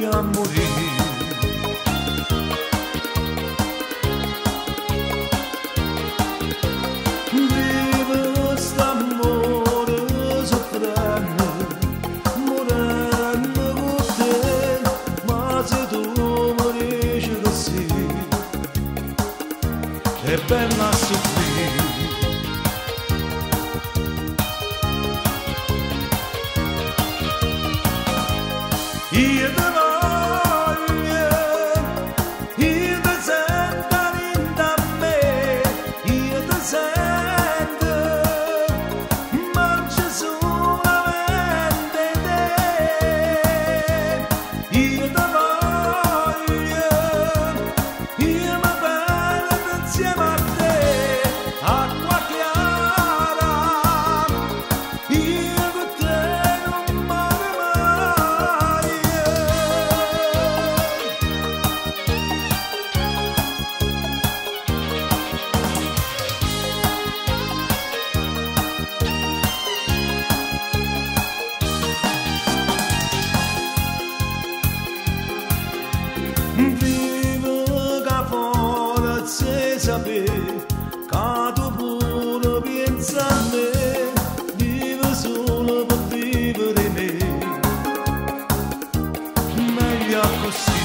a morire. Vivo st'amore soffrendo, morendo con te, ma se tu morisci così, è bella a soffrire. Io te voglio, io te sento dentro a me, io te sento, ma c'è solamente te. Io te voglio, io mi perdo insieme a te, acqua chiara, io con te non muore mai. Vivo che forza sapere che tu pure pensa a me, vivo solo per vivere me, meglio così.